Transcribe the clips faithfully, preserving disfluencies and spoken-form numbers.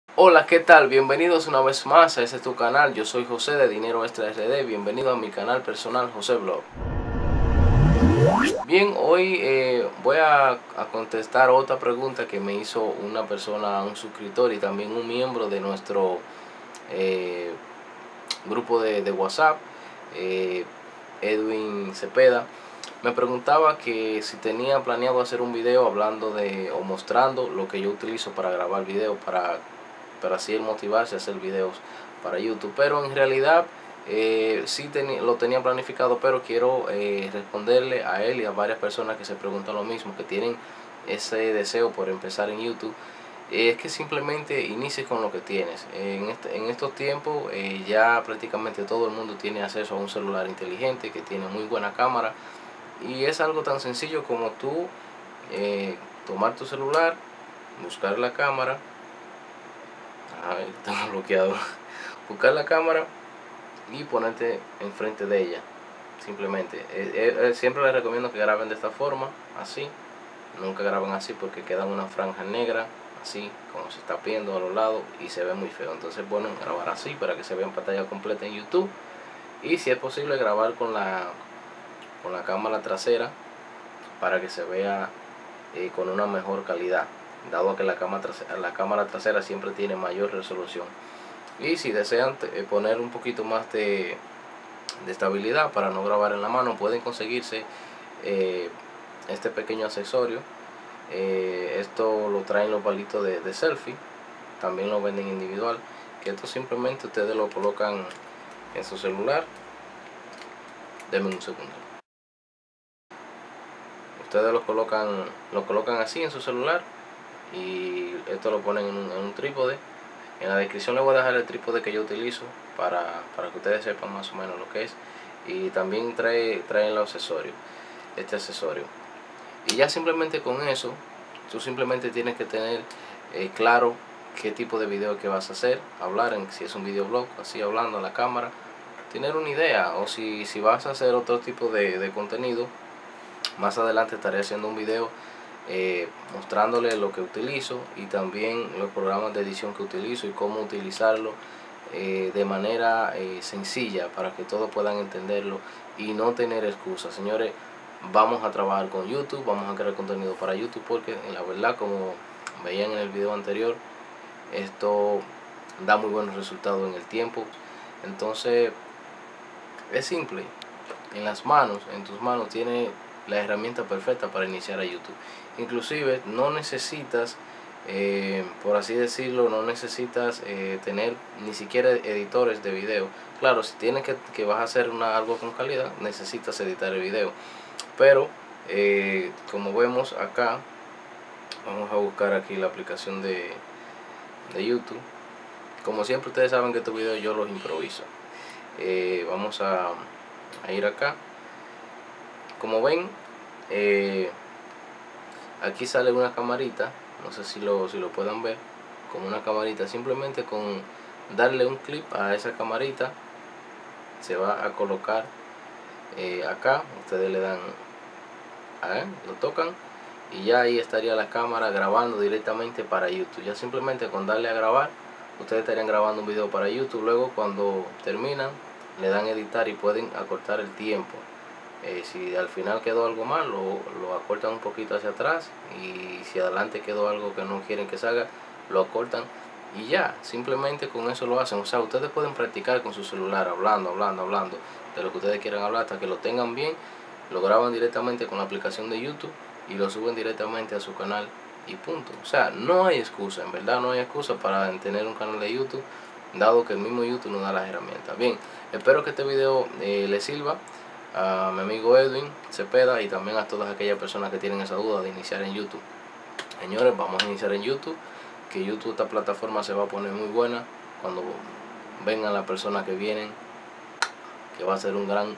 Hola, ¿qué tal? Bienvenidos una vez más a este tu canal. Yo soy José de Dinero Extra R D. Bienvenido a mi canal personal José Blog. Bien, hoy eh, voy a, a contestar otra pregunta que me hizo una persona, un suscriptor y también un miembro de nuestro eh, grupo de, de WhatsApp, eh, Edwin Cepeda. Me preguntaba que si tenía planeado hacer un video hablando de o mostrando lo que yo utilizo para grabar video, para, para así él motivarse a hacer videos para YouTube. Pero en realidad eh, sí ten, lo tenía planificado, pero quiero eh, responderle a él y a varias personas que se preguntan lo mismo, que tienen ese deseo por empezar en YouTube. Es que simplemente inicies con lo que tienes. En, este, en estos tiempos eh, ya prácticamente todo el mundo tiene acceso a un celular inteligente que tiene muy buena cámara, y es algo tan sencillo como tú eh, tomar tu celular, buscar la cámara, ay, está bloqueado, buscar la cámara y ponerte enfrente de ella. Simplemente eh, eh, siempre les recomiendo que graben de esta forma, así. Nunca graben así porque queda una franja negra así como se está viendo a los lados y se ve muy feo. Entonces bueno, grabar así para que se vea en pantalla completa en YouTube. Y si es posible grabar con la con la cámara trasera para que se vea eh, con una mejor calidad, dado que la cámara trasera, la cámara trasera siempre tiene mayor resolución. Y si desean eh, poner un poquito más de, de estabilidad para no grabar en la mano, pueden conseguirse eh, este pequeño accesorio. Eh, esto lo traen los palitos de, de selfie, también lo venden individual, que esto simplemente ustedes lo colocan en su celular. Denme un segundo. Ustedes lo colocan, lo colocan así en su celular y esto lo ponen en un, en un trípode. En la descripción les voy a dejar el trípode que yo utilizo para, para que ustedes sepan más o menos lo que es. Y también trae, trae el accesorio, este accesorio. Y ya simplemente con eso, tú simplemente tienes que tener eh, claro qué tipo de video que vas a hacer, hablar en si es un videoblog, así hablando a la cámara, tener una idea. O si, si vas a hacer otro tipo de, de contenido, más adelante estaré haciendo un video eh, mostrándole lo que utilizo y también los programas de edición que utilizo y cómo utilizarlo eh, de manera eh, sencilla para que todos puedan entenderlo y no tener excusas. Señores, vamos a trabajar con YouTube, vamos a crear contenido para YouTube, porque en la verdad, como veían en el video anterior, esto da muy buenos resultados en el tiempo. Entonces es simple, en las manos, en tus manos tiene la herramienta perfecta para iniciar a YouTube. Inclusive no necesitas eh, por así decirlo, no necesitas eh, tener ni siquiera editores de video. Claro, si tienes que, que vas a hacer una, algo con calidad, necesitas editar el video, pero eh, como vemos acá, vamos a buscar aquí la aplicación de, de YouTube. Como siempre, ustedes saben que estos videos yo los improviso. eh, vamos a, a ir acá. Como ven, eh, aquí sale una camarita, no sé si lo, si lo puedan ver, como una camarita. Simplemente con darle un clip a esa camarita se va a colocar eh, acá. Ustedes le dan, ¿eh? Lo tocan y ya ahí estaría la cámara grabando directamente para YouTube. Ya simplemente con darle a grabar, ustedes estarían grabando un video para YouTube. Luego cuando terminan le dan editar y pueden acortar el tiempo. Eh, si al final quedó algo mal, lo, lo acortan un poquito hacia atrás, y si adelante quedó algo que no quieren que salga, lo acortan y ya, simplemente con eso lo hacen. O sea, ustedes pueden practicar con su celular, hablando, hablando, hablando de lo que ustedes quieran hablar, hasta que lo tengan bien, lo graban directamente con la aplicación de YouTube y lo suben directamente a su canal y punto. O sea, no hay excusa, en verdad no hay excusa para tener un canal de YouTube, dado que el mismo YouTube nos da las herramientas. Bien, espero que este video eh, les sirva a mi amigo Edwin Cepeda y también a todas aquellas personas que tienen esa duda de iniciar en YouTube. Señores, vamos a iniciar en YouTube, que YouTube, esta plataforma, se va a poner muy buena cuando vengan las personas que vienen, que va a ser un gran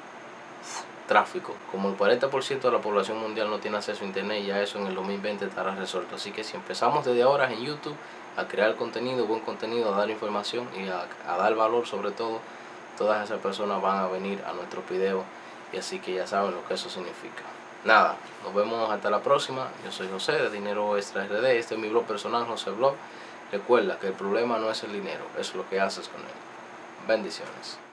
tráfico. Como el cuarenta por ciento de la población mundial no tiene acceso a internet, ya eso en el dos mil veinte estará resuelto. Así que si empezamos desde ahora en YouTube a crear contenido, buen contenido, a dar información y a, a dar valor, sobre todo, todas esas personas van a venir a nuestros videos, y así que ya saben lo que eso significa. Nada, nos vemos hasta la próxima. Yo soy José de Dinero Extra R D. Este es mi blog personal, José Blog. Recuerda que el problema no es el dinero, es lo que haces con él. Bendiciones.